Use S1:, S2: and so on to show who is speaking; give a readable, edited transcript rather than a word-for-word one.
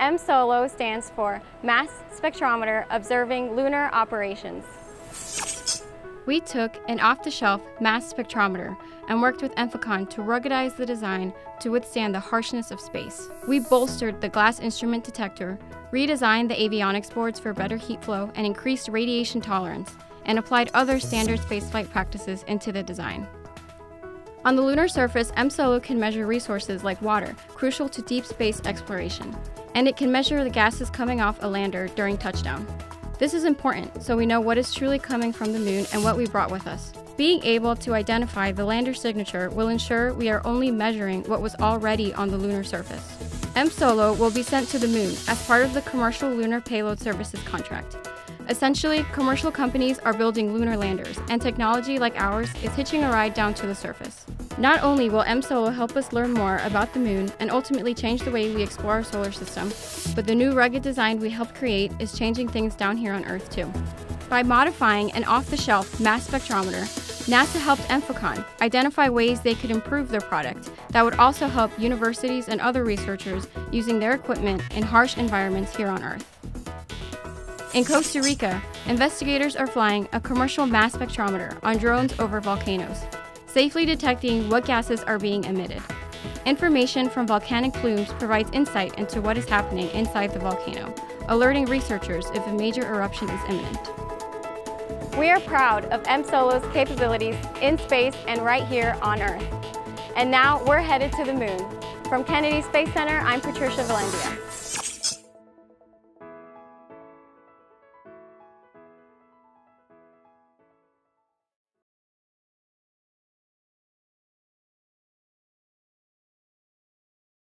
S1: MSolo stands for Mass Spectrometer Observing Lunar Operations. We took an off-the-shelf mass spectrometer and worked with Enphicon to ruggedize the design to withstand the harshness of space. We bolstered the glass instrument detector, redesigned the avionics boards for better heat flow and increased radiation tolerance, and applied other standard spaceflight practices into the design. On the lunar surface, MSolo can measure resources like water, crucial to deep space exploration, and it can measure the gases coming off a lander during touchdown. This is important so we know what is truly coming from the moon and what we brought with us. Being able to identify the lander signature will ensure we are only measuring what was already on the lunar surface. MSolo will be sent to the moon as part of the Commercial Lunar Payload Services contract. Essentially, commercial companies are building lunar landers, and technology like ours is hitching a ride down to the surface. Not only will MSolo help us learn more about the moon and ultimately change the way we explore our solar system, but the new rugged design we helped create is changing things down here on Earth too. By modifying an off-the-shelf mass spectrometer, NASA helped Enphicon identify ways they could improve their product that would also help universities and other researchers using their equipment in harsh environments here on Earth. In Costa Rica, investigators are flying a commercial mass spectrometer on drones over volcanoes, safely detecting what gases are being emitted. Information from volcanic plumes provides insight into what is happening inside the volcano, alerting researchers if a major eruption is imminent. We are proud of MSolo's capabilities in space and right here on Earth. And now we're headed to the moon. From Kennedy Space Center, I'm Patricia Valendia.